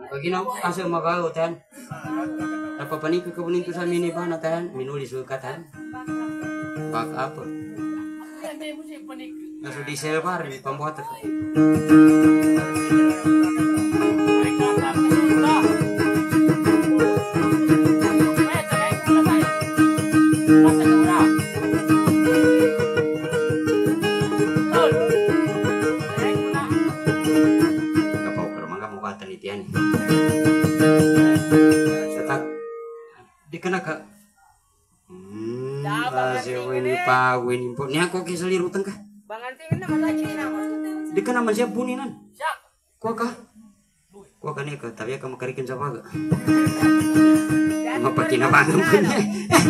Paginaw asa magautan. Apa panik kebunin tu sa mini banatan, minuli sukatan. Pak apa? Nasu di selbar di pembuatan. Kenaka ini pawin impor nya kok keselirutan kah di kana man siya buninan kuah kah nika tapi kamu karikin sa paga mapakinabangan ko niya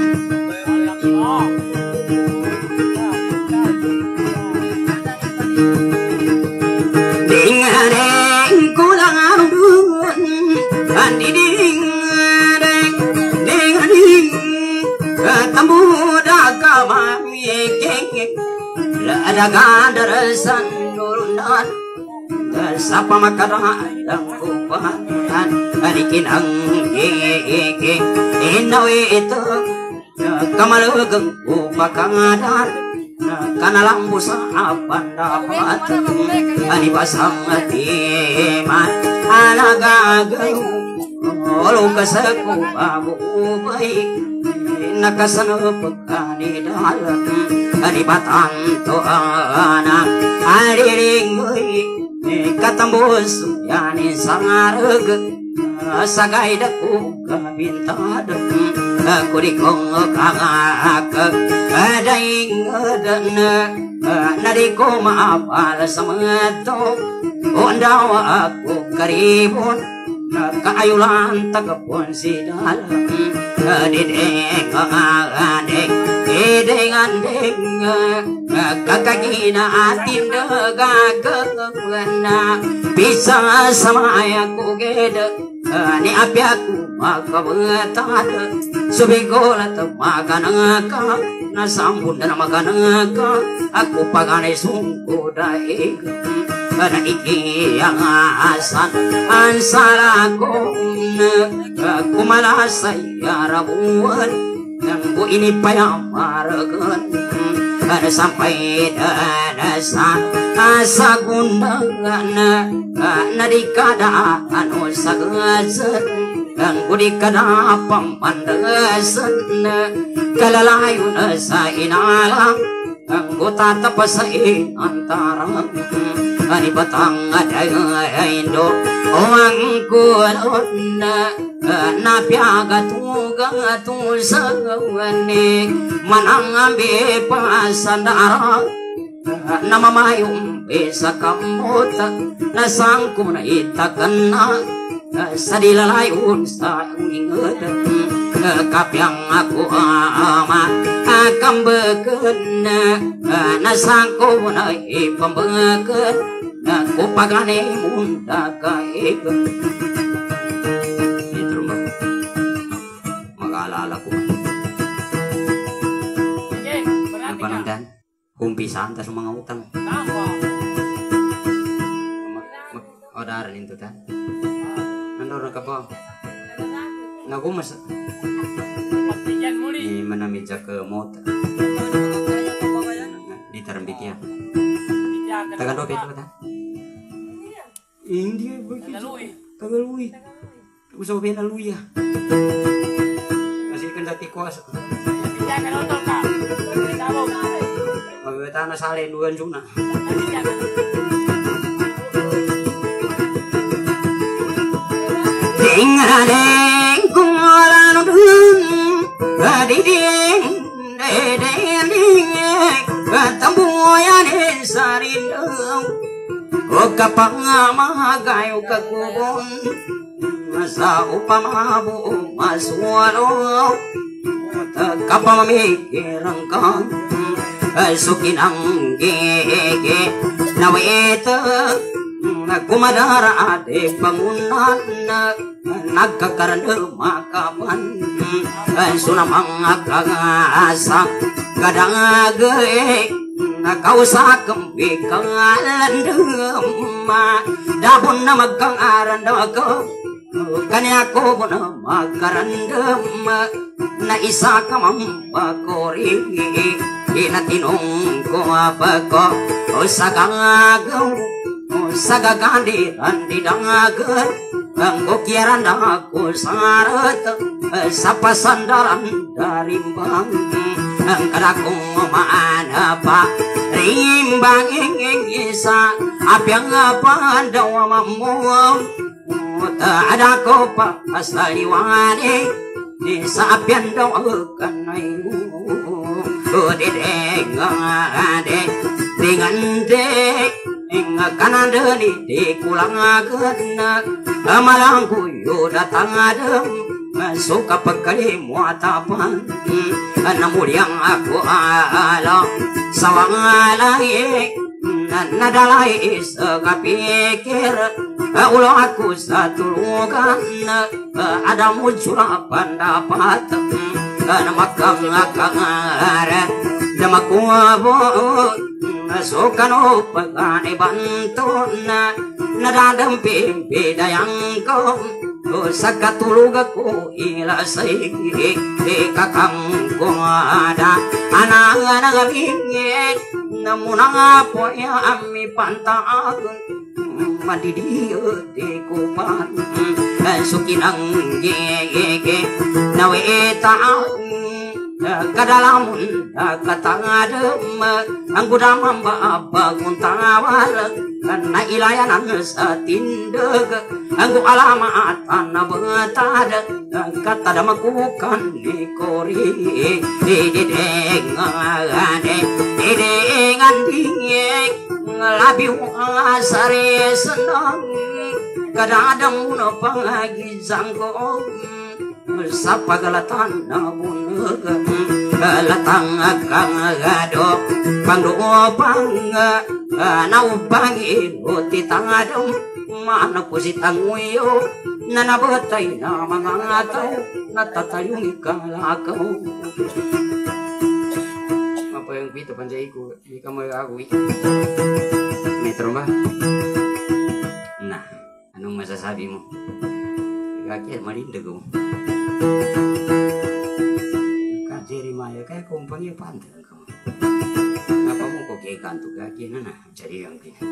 dingareng kulang arudun andiding Tamuda kamami keng la daga darasan nurunan sapa makara dang kupan adikin ang ge inawi itu kamalugeng upakangadan kana lampu sa apan dapat ani basang atiman anagagaw olo kasaku babu baik nakasana pagkani dalam ari batang to anak ariring moy katambus yani sangareg sagay daku kabintad aku dikong kagak adaing dan nariko maapal sameto ondaw aku karibon kaayulan tagapon si dalam dideng kakakina atin dagagagana bisa sama aku gede ni api aku makabetat subigola makanaka nasambun dan makanaka aku paganay sungko daig pada iki yang asan ansalaku kumalasay arabuan yang bu ini payah maragan ada sampai danasan asa gundangan nadikada anu sagazan yang bu dikada pamandasan kalalayun sa inalang ang bu tatapasain antara ani batang ada indo orang kulon na piaga tu sawani manang ambe pasandara nama mayung bisa kamota na sangku na itakana sadilalayun sa ingat kapiang aku ama akan beken na sangku na ipambeken aku pagane munda kaib itu rumah magaalala ko apa nandan kumpisan tas mga utang odaran itu tan nandor ka po nagumas di mana meja ke mota di terambitnya taga dope itu ta India begitu. Tagalui. Usah bena luya. Masih kan dati kuasa. Jangan nonton kak. Magtana sale duan juna. Tinggaleng kualan dun. Adiding dedeng katambuyan sarindau. O kapangamaagayo kagubon sa upamabu maswano kapamamikirang ka sukinang gege nawita kumadara ate pangunan nagkakaran makapan sunamang agasa kadang kau sakem bikalan dema dapun na magkangaran daw ako kanya ko na makarandam na isa ka mampakori inatinong ko apako o sagagaw o sagagandiran di dangagan ang kukiran ako sarat sa pasandaran dari bang ang kadakong maana pa rimbang inging isa apyang pandaw mamuam ada ko pa asaliwani di sa apyan daw kanay dede ngade dengan dek kananda di kulang agana amalang kuyo datang adem suka pekali muatapan namuliang aku ala sawang alai nadalai sekapikir ulo aku satu lugan ada muncul pendapat namakang akangare namakuabo sukano pagani bantun nadadamping bidayang ko sa katulog ako ilasay kakang ko ada anang bingit namunang po ami pantag madidiyo di kupan sukinang gege naweta kadalamun katangadem ang gudamang bagong tawal na ilayanan sa tindag ang alamatan na batad katada makukan ni kori didengan dingek labiw asari senang kadadang muna pangagizang ko sa pagalatan na bunag galatang kang gado pangdoopang naupangin o titangadong mana po si tanguyo na nabatay na mga tao natatayong ikalakaw apa yang pito panjay ko di ka mag-agwi metro ba? Nah, anong masasabi mo? Kaya malindag ko Jeremiah kaya kumpanya pantai kamu. Apa mau kok kayak kantu kaki nana cari yang ini.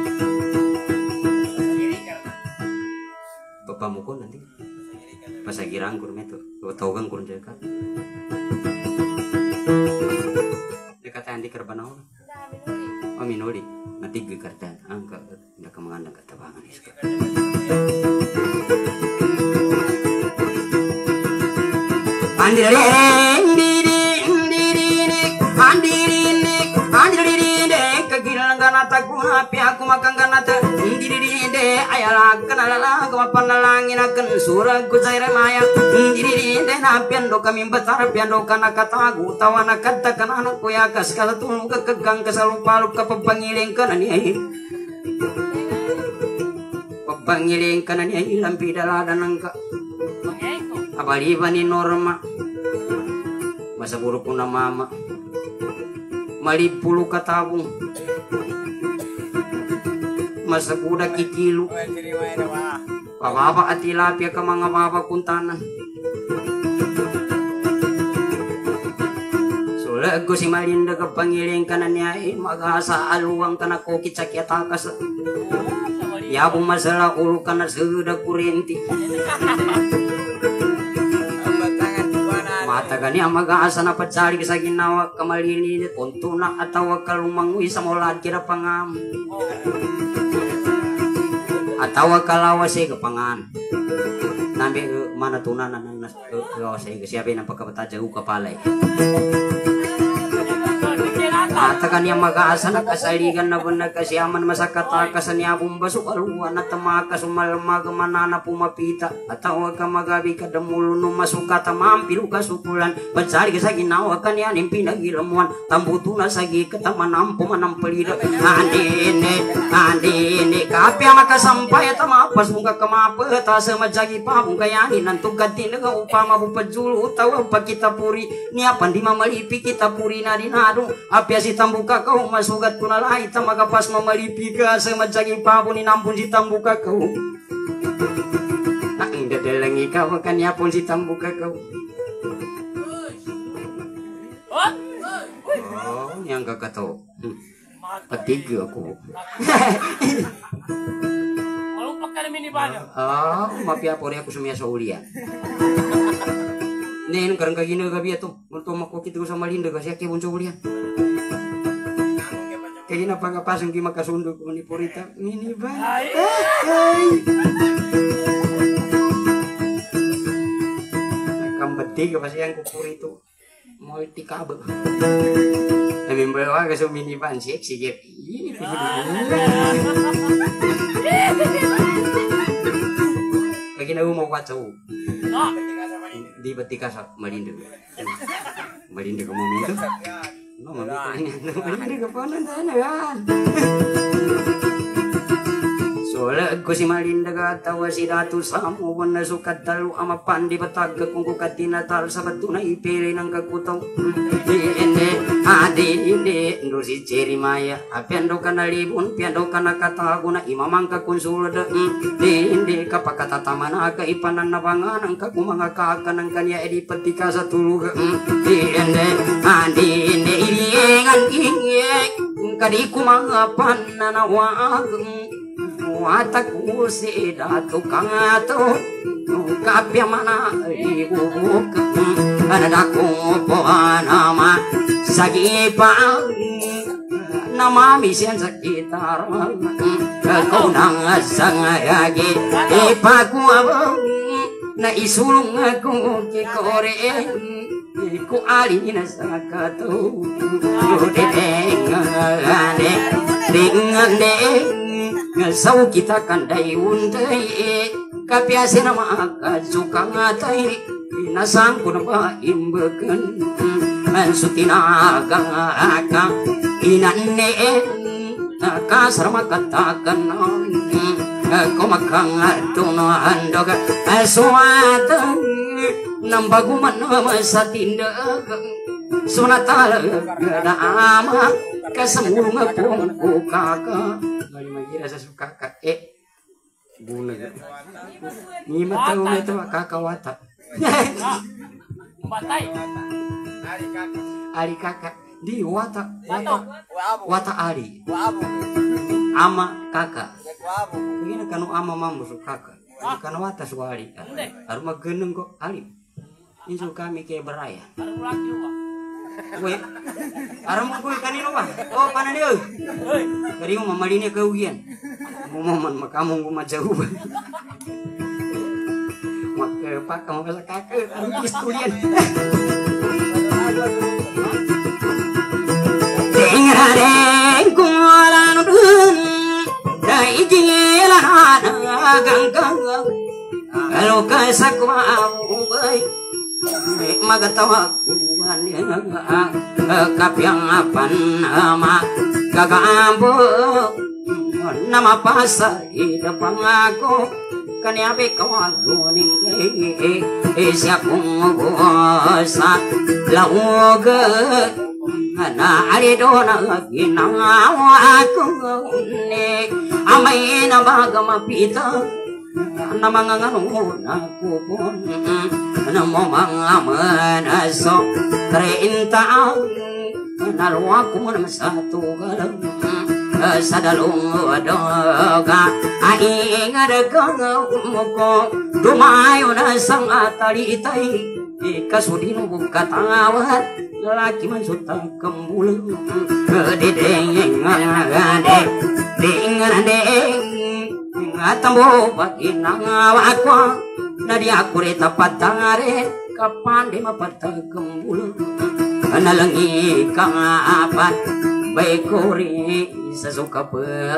Bapak mukul nanti. Pas lagi rangkur metu, tahu kan kurang dekat. Dekat andi kerbanau. Oh minori, nanti gue kerja angka nggak kemana kata bangan iska. Tapi aku makan kanata diri de ayala kanala kapanalangin akan surag ku cair maya diri de napian do kami besar pian do kana katagu tawana kata kana anak ku ya kas kala tulu kegang kesalupalup ka pepangiling kana ni pepangiling kana ni lampi daladan angka abali bani norma masa buruk na mama malipulu katabung masa kuda kikilu pababa at tilapia ka mga baba kuntanan sulag ko si Malinda ka pangiling ka na niya mag-asa aluang ka na kokit sa kiatakas yabong masala ulo ka na suda kurenti mata ka niya mag-asa na patsari sa ginawa kamalini unto na atawa kalumangoy sa mulad kira pangam atawa kalawa siya kapangan nambi mana tunan na siya siyabi ng pagkapataja u kapalay ata kanya mag-aasa na kasaligan na bunag kasyaman masakatakasan niya bumbaso kaluwan at tamakas umalmag manana pumapita atawa ka magabi kadamulo no masukata mampilu kasukulan patsari ka sa ginawa kanya ning pinagilamuan tambuto na sagi katamanam pumanam palida andine kapya makasampay at mapas mong kakamapata sa majagi pa mong kayanin ang tugatin na upama bupadjulo utawa pagkita puri niya pandi mamalipi kita puri na dinado apya si tambuka kau masugat ko na lahi ta magapas mamalipi ka sa majagi pa ni nampun si tambuka kau Ang dadalang ikaw, kanya pun si tambuk kau. Oh, yang kakak tahu. Petiga aku. Kalau pakai minivan. Oh, mapia pori aku semia saulia. Nen karang kagina gabi ato. Untuk makukit ko sa Malinda kasi aki bunso ulian. Kaya na pangapasang ki makasundo ko ni Purita. Minivan. Ay. Kambati ka kasi ang kupurito. Mau tikabel. Kami bawa ke minivan seksi gitu. Ini lagi nak mau kacau. Di betika sa Malinda. Malinda kamu minta? No, Malinda kapanan sana kan. Soalnya ko si Malinda katawa si Datu Samu wana sukat dalu ama pandi batagga kung kukatina tal sa batu na ipili ng kagutaw. Adi ndo si Jeremiah apiando ka na libon piando ka na katago na imamang ka konsulada. Hindi kapakatatama na kaipanan na bangan ang kakumanga kaka ng kanya edipati ka sa tuluga. Hindi iliengan ingek kadi kumangapan na nawag. Wataku si Datu kangato kapya mana ibubuk anadaku po nama sagipang nama misian sekitar kau nang sangayagi ipaku abang na isulung aku kikore ku alina sakato dengan Ngasaw kita kanday unday kapiasi na makasuka ngatay inasang ko na ba imbagan ansutinagang aka inaneen kasarama katakan kumakang tunohandog aswatan ng baguman sa tindagang sunatala na ama kasamulong pong kukaka Magira sa kakak bunga ni mataw ito kakawata Batay. ari kakak di wata ari ama kakak begini kanu ama mambu su kakak kanu wata su ari aru mageneng kok ari insu kami ke beraya Weh, aram ko kanino ba? Oh, panan dia. Kari mo mamalini ka ugian. Mumaman makamong gumajauh. Makapa kamu kala kakak aru istulian. Dengareng kualan dun. Dai jilan ganggang. Kalau kasakwa ubai. Magatawa kapyang apan ama gagambo nama pasa ida pangako kaniabe kawaluning siya kung bosa lauga na arido na ginawa ko ne amay na magamapita na mga nganuna kupon na mo mga manaso 30 nalwa ko na sa tugalang sa dalong doga aingad ka mo ko dumayo na sang atalitay kasudin mo katawat lalaki man sutang kemulang dideng Atambo bagi nangawa ko na di ako rita patangare kapan di mapatagong ulo nalangi kang apat baik kori sasuka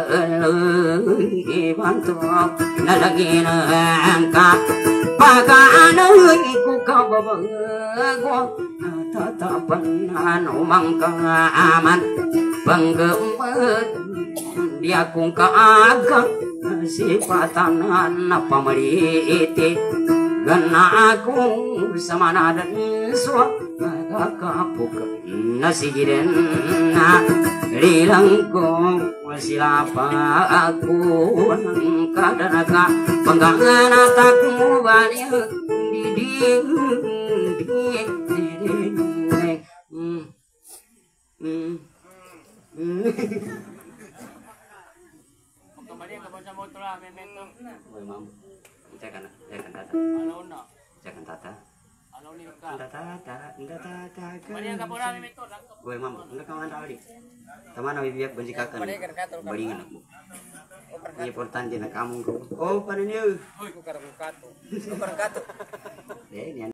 ibanto nalangi nangka paganoy ko kababago tatapan umang kang aman panggemet di akong kaagak sipatan na pamaliti gana akong sama dan suwa kakapuk nasigiren na Rilangkong silapa aku nang kadanaga panggangan ataku balik diding Kembali ke bangsa motor lah, memento. Oi mam, jangan tata, Alaw na. jangan tata, Alaw ni ka. tata. Kembali ke pura memento. Oi mam, enggak kawan tadi. Teman bibiak benci kakan. Balingan aku. Ini importante na kamu ko. Oh, paano niyo? Uy, kukarang kato. Kukarang kato. Ini